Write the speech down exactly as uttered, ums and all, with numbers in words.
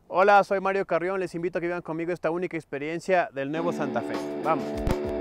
Hola, soy Mario Carrión, les invito a que vivan conmigo esta única experiencia del nuevo Santa Fe. Vamos.